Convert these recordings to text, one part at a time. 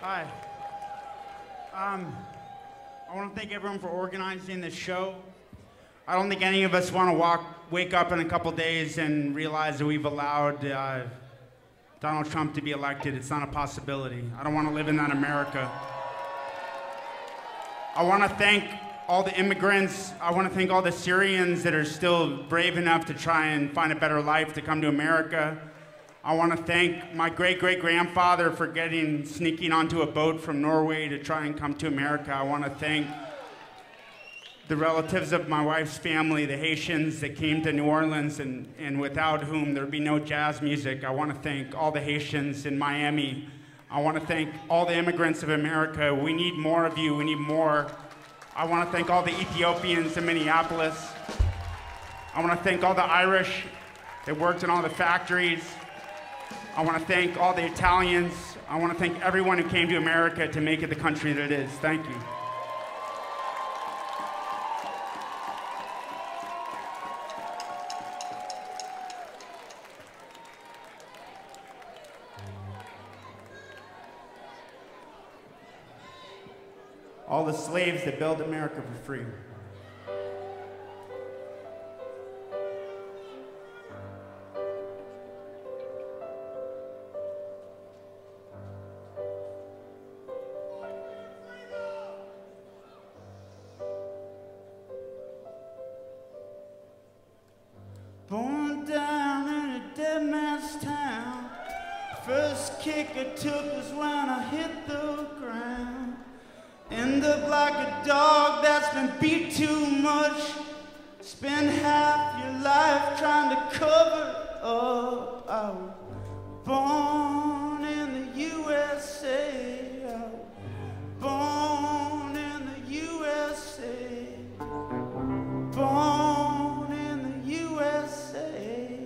Hi. I want to thank everyone for organizing this show. I don't think any of us want to wake up in a couple days and realize that we've allowed Donald Trump to be elected. It's not a possibility. I don't want to live in that America. I want to thank all the immigrants. I want to thank all the Syrians that are still brave enough to try and find a better life to come to America. I want to thank my great-great-grandfather for sneaking onto a boat from Norway to try and come to America. I want to thank the relatives of my wife's family, the Haitians that came to New Orleans and without whom there'd be no jazz music. I want to thank all the Haitians in Miami. I want to thank all the immigrants of America. We need more of you. We need more. I want to thank all the Ethiopians in Minneapolis. I want to thank all the Irish that worked in all the factories. I want to thank all the Italians. I want to thank everyone who came to America to make it the country that it is. Thank you. All the slaves that built America for free. Born down in a dead man's town. First kick I took was when I hit the ground. End up like a dog that's been beat too much. Spend half your life trying to cover up. I was born in the U.S.A. I was born in the U.S.A. Born in the U.S.A.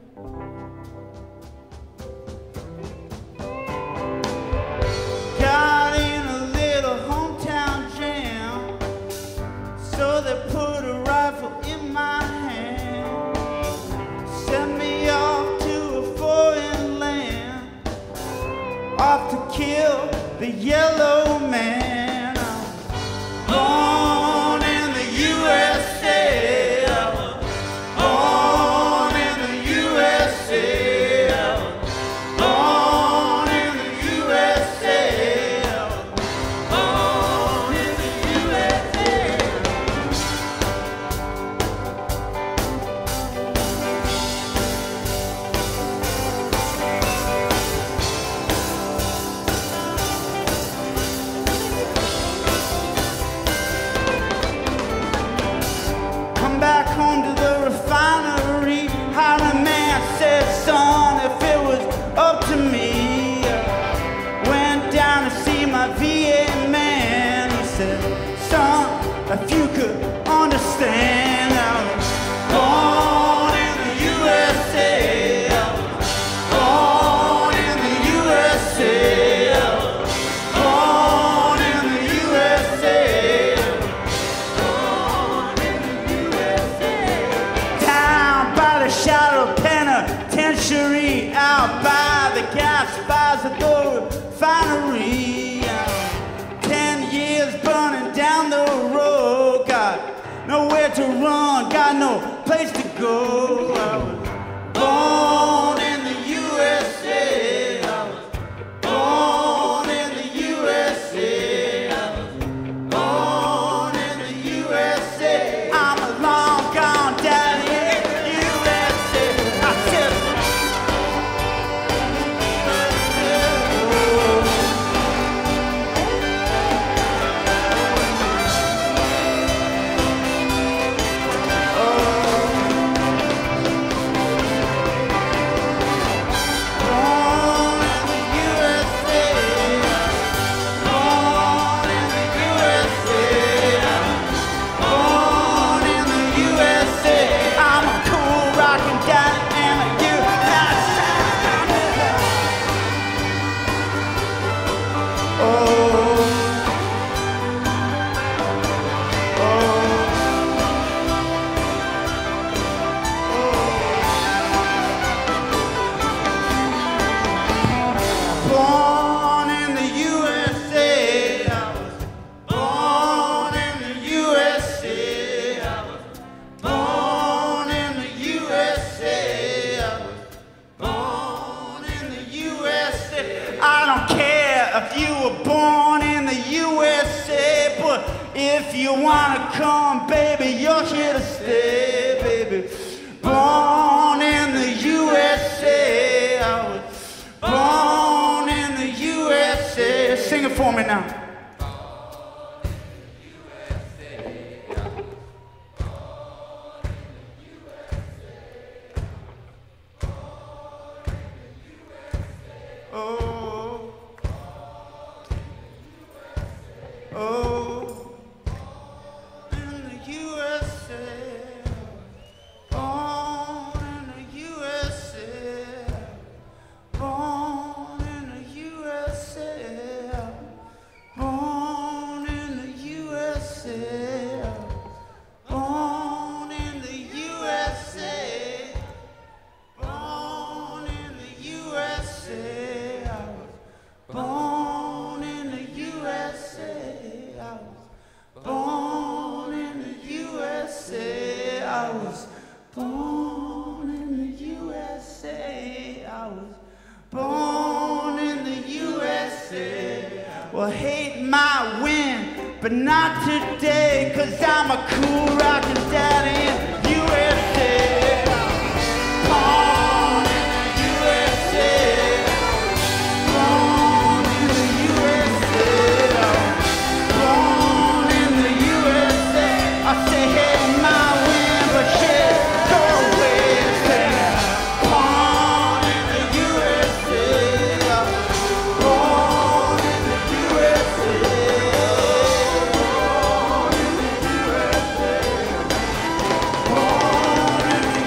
Got in a little hometown jam, so they put a rifle in my hand, sent me off to a foreign land, off to kill the yellow man. I'm born in the U.S.A. I was born in the U.S.A. I was born in the U.S.A. I was born in the U.S.A. Come back home to the refinery. Hiring man said, son, if it was up to me, went down to see my VA man. He said, son, if you could understand, I was born in the USA. I was born in the USA. I was born in the USA. Born in the USA. Down by the shadow penitentiary, out by the gas by the refinery. 10 years burning down the road, got nowhere to run, got no place to go. I was born in the USA. I was born in the USA. I was born in the USA. I'm a long gone daddy in the USA. I said, If you wanna come, baby, you're here to stay, baby. Born in the USA, I was born in the USA. Sing it for me now. Oh, oh, in the USA, born in the USA, born in the USA, born in the USA, born in the USA, born in the USA. Born in the USA, I was born in the USA, I was born in the USA, I was born in the USA. Well, hate my win, but not today, 'cause I'm a cool rockin' daddy in the USA. Born in the USA. I say, hey, my win, but shit, go away and say, born in the USA, born in the USA, born in the USA, born in the